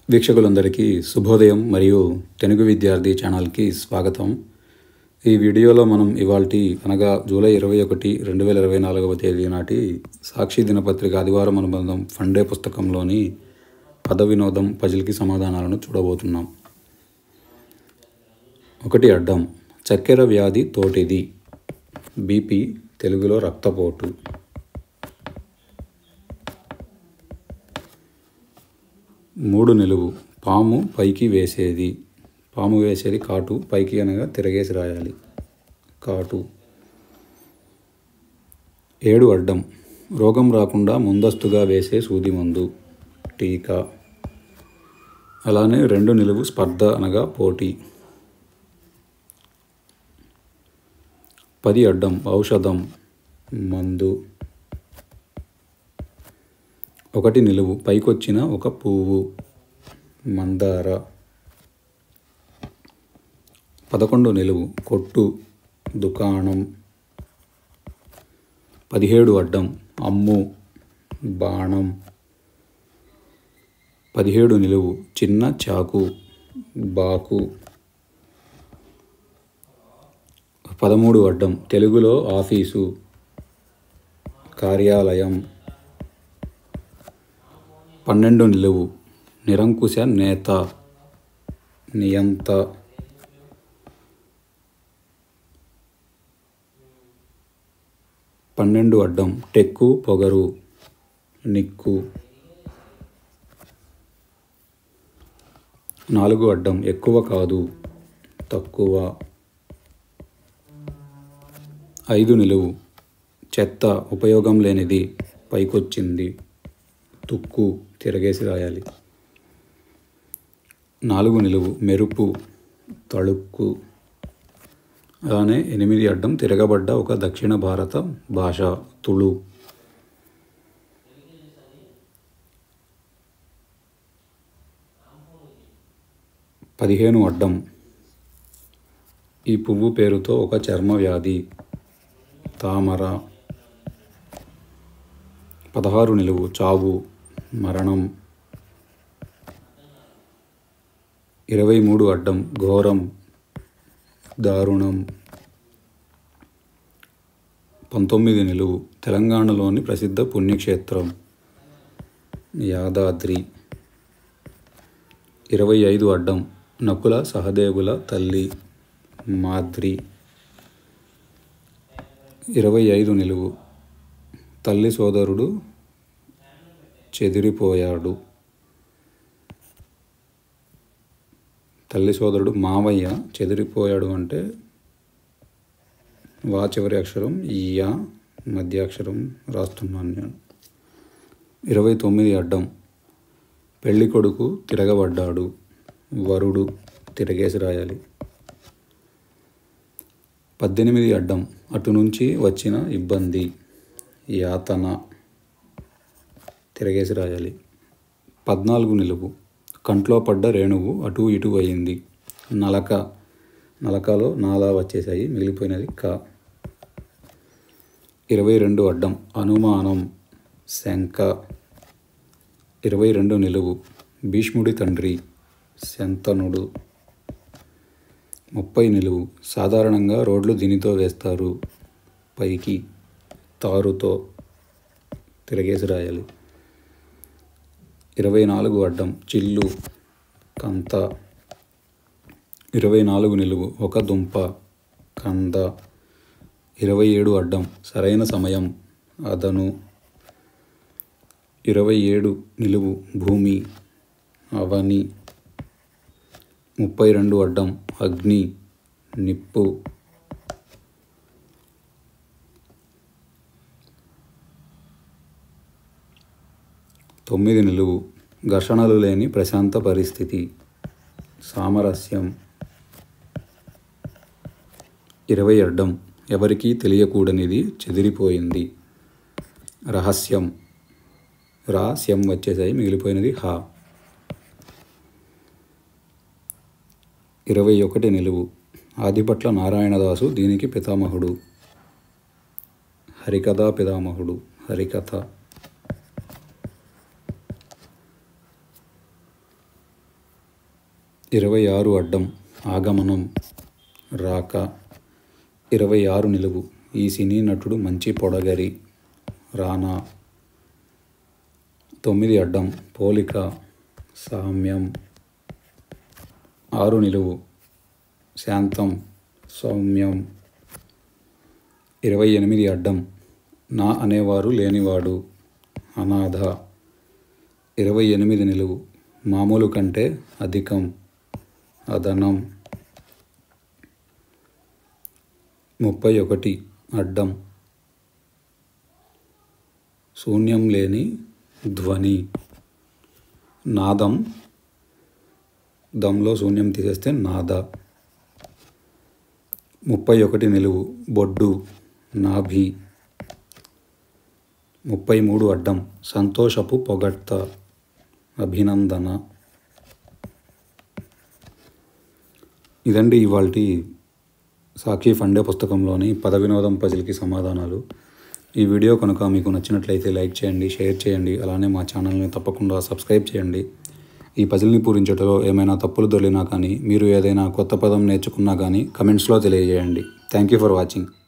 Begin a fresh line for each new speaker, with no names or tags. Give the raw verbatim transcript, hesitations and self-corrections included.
వీక్షకులందరికీ శుభోదయం మరియు తెలుగు విద్యార్థి ఛానల్కి స్వాగతం. ఈ వీడియోలో మనం ఇవాల్టి అనగా జూలై ఇరవై ఒకటి రెండు వేల ఇరవై నాలుగవ తేదీ నాటి సాక్షి దినపత్రిక ఆదివారం అనుబంధం ఫండే పుస్తకంలోని పద వినోదం పజిల్కి సమాధానాలను చూడబోతున్నాం. ఒకటి అడ్డం. చక్కెర వ్యాధి తోటిది. బీపీ తెలుగులో రక్తపోటు. మూడు నిలువు. పాము పైకి వేసేది. పాము వేసేది కాటు, పైకి అనగా తిరగేసి రాయాలి. కాటు. ఏడు అడ్డం. రోగం రాకుండా ముందస్తుగా వేసే సూది మందు. టీకా. అలానే రెండు నిలువు. స్పర్ధ అనగా పోటీ. పది అడ్డం. ఔషధం మందు. ఒకటి నిలువు. పైకొచ్చిన ఒక పువ్వు. మందార. పదకొండు నిలువు. కొట్టు దుకాణం. పదిహేడు అడ్డం. అమ్ము బాణం. పదిహేడు నిలువు. చిన్న చాకు బాకు. పదమూడు అడ్డం. తెలుగులో ఆఫీసు కార్యాలయం. పన్నెండు నిలువు. నిరంకుశ నేత నియంత. పన్నెండు అడ్డం. టెక్కు పొగరు నిక్కు. నాలుగు అడ్డం. ఎక్కువ కాదు తక్కువ. ఐదు నిలువు. చెత్త ఉపయోగం లేనిది, పైకొచ్చింది. తుక్కు తిరగేసి రాయాలి. నాలుగు నిలువు. మెరుపు తళుక్కు. అలానే ఎనిమిది అడ్డం. తిరగబడ్డ ఒక దక్షిణ భారత భాష తుళు. పదిహేను అడ్డం. ఈ పువ్వు పేరుతో ఒక చర్మ వ్యాధి తామర. పదహారు నిలువు. చావు మరణం. ఇరవై మూడు అడ్డం. ఘోరం దారుణం. పంతొమ్మిది నిలువు. తెలంగాణలోని ప్రసిద్ధ పుణ్యక్షేత్రం యాదాద్రి. ఇరవై ఐదు అడ్డం. నకుల సహదేవుల తల్లి మాద్రి. ఇరవై ఐదు నిలువు. తల్లి సోదరుడు చెదిరిపోయాడు. తల్లి సోదరుడు మావయ్య చెదిరిపోయాడు అంటే వా చివరి అక్షరం యా మధ్య అక్షరం రాస్తున్నాను నేను. ఇరవై తొమ్మిది అడ్డం. పెళ్ళి కొడుకు తిరగబడ్డాడు. వరుడు తిరగేసి రాయాలి. పద్దెనిమిది అడ్డం. అటు నుంచి వచ్చిన ఇబ్బంది యాతన తిరగేసి రాయాలి. పద్నాలుగు నిలువు. కంట్లో పడ్డ రేణువు అటు ఇటు అయింది. నలక. నలకలో నాలా వచ్చేసాయి, మిగిలిపోయినది క. ఇరవై రెండు అడ్డం. అనుమానం శంక. ఇరవై రెండు నిలువు. భీష్ముడి తండ్రి శంతనుడు. ముప్పై నిలువు. సాధారణంగా రోడ్లు దీనితో వేస్తారు, పైకి తారుతో తిరగేసి రాయాలి. ఇరవై నాలుగు అడ్డం. చిల్లు కంత. ఇరవై నాలుగు నిలువు. ఒక దుంప కంద. ఇరవై ఏడు అడ్డం. సరైన సమయం అదను. ఇరవై ఏడు నిలువు. భూమి అవని. ముప్పై రెండు అడ్డం. అగ్ని నిప్పు. తొమ్మిది నిలువు. ఘర్షణలు లేని ప్రశాంత పరిస్థితి సామరస్యం. ఇరవై అడ్డం. ఎవరికీ తెలియకూడనిది చెదిరిపోయింది రహస్యం. రహస్యం వచ్చేసాయి, మిగిలిపోయినది హా. ఇరవై ఒకటి నిలువు. ఆదిపట్ల నారాయణదాసు దీనికి పితామహుడు. హరికథా పితామహుడు హరికథ. ఇరవై ఆరు అడ్డం ఆగమనం రాక. ఇరవై ఆరు నిలువు ఈ సినీ నటుడు మంచి పొడగరి రానా. తొమ్మిది అడ్డం పోలిక సామ్యం. ఆరు నిలువు శాంతం సౌమ్యం. ఇరవై ఎనిమిది అడ్డం నా అనేవారు లేనివాడు అనాథ. ఇరవై ఎనిమిది నిలువు మామూలు కంటే అధికం అదనం. ముప్పై ఒకటి అడ్డం శూన్యం లేని ధ్వని నాదం. దంలో శూన్యం తీసేస్తే నాద. ముప్పై ఒకటి నిలువు బొడ్డు నాభి. ముప్పై మూడు అడ్డం సంతోషపు పొగడ్త అభినందన. ఇదండి ఇవాల్టి సాక్షి ఫండే పుస్తకంలోని పద వినోదం పజిల్కి సమాధానాలు. ఈ వీడియో కనుక మీకు నచ్చినట్లయితే లైక్ చేయండి, షేర్ చేయండి, అలానే మా ఛానల్ని తప్పకుండా సబ్స్క్రైబ్ చేయండి. ఈ పజిల్ని పూరించటలో ఏమైనా తప్పులు దొరికినా కానీ, మీరు ఏదైనా కొత్త పదం నేర్చుకున్నా కానీ కమెంట్స్లో తెలియజేయండి. Thank you for watching.